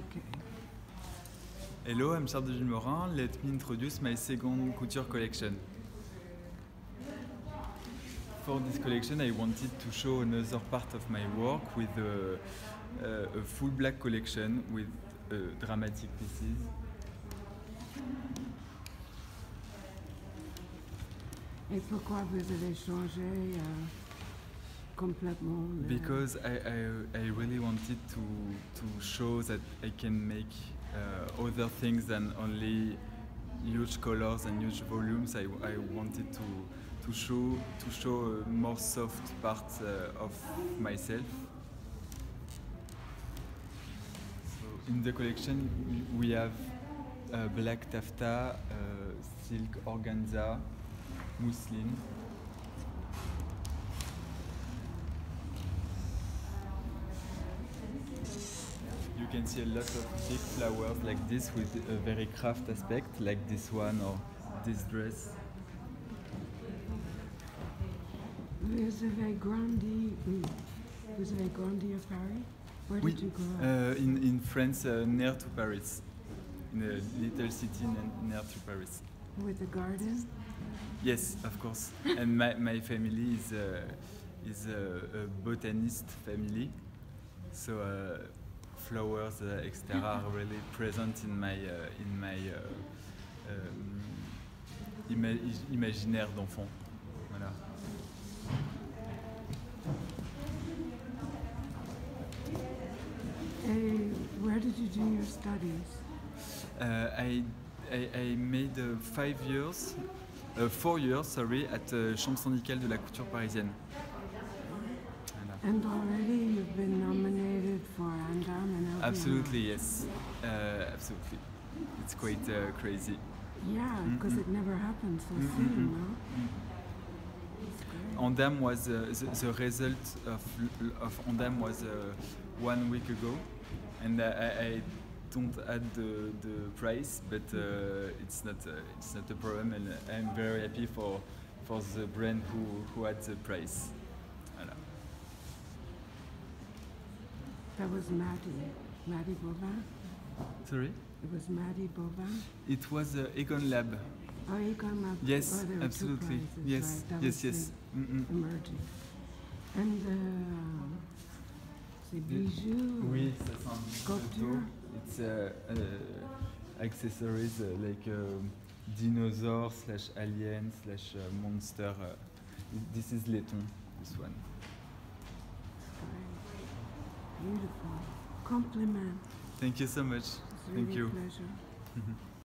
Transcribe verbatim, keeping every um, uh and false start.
Okay. Hello, I'm Charles de Villemorin. Let me introduce my second couture collection. For this collection, I wanted to show another part of my work with a, a, a full black collection with uh, dramatic pieces. Et pourquoi vous avez changé euh, complètement le... Because I, I, I really wanted to, to show that I can make uh, other things than only huge colors and huge volumes. I, I wanted to, to show to show a more soft part uh, of myself. So in the collection we have uh, black taffeta, uh, silk organza, muslin. You can see a lot of big flowers like this with a very craft aspect, like this one or this dress. Vous avez grandi, vous avez grandi à Paris? Where Oui, did you grow up? uh, in, in France, uh, near to Paris, in a little city near to Paris. With a garden? Yes, of course. And my, my family is, uh, is a, a botanist family, so uh, flowers, uh, et cetera, are really present in my uh, in my uh, um, ima imaginaire d'enfant. Voilà. And where did you do your studies? Uh, I, I I made uh, five years, uh, four years, sorry, at uh, Chambre syndicale de la couture parisienne. Voilà. And already you've been nominated for Andam and L V M. Absolutely, yes. Uh, absolutely. It's quite uh, crazy. Yeah, because Mm-hmm. it never happened so Mm-hmm. soon, no? Mm-hmm. Andam was uh, the, the result of, of Andam was uh, one week ago, and I, I don't add the, the price, but uh, it's not uh, it's not a problem, and I'm very happy for for the brand who who had the price. Voilà. That was Maddie, Maddie Bovin. Sorry. It was Maddie Bovin. It was uh, Egon Lab. Oh, you got my. Yes, oh, there were absolutely. Two prizes, Yes, right? That yes, was yes. the Mm-mm. Emerging. And uh, c'est bijoux. Oui, ça c'est un Sculpture. It's uh, uh, accessories uh, like uh, dinosaur slash alien slash uh, monster. Uh, this is Letton, this one. Beautiful. Compliment. Thank you so much. It's Thank really you. a pleasure.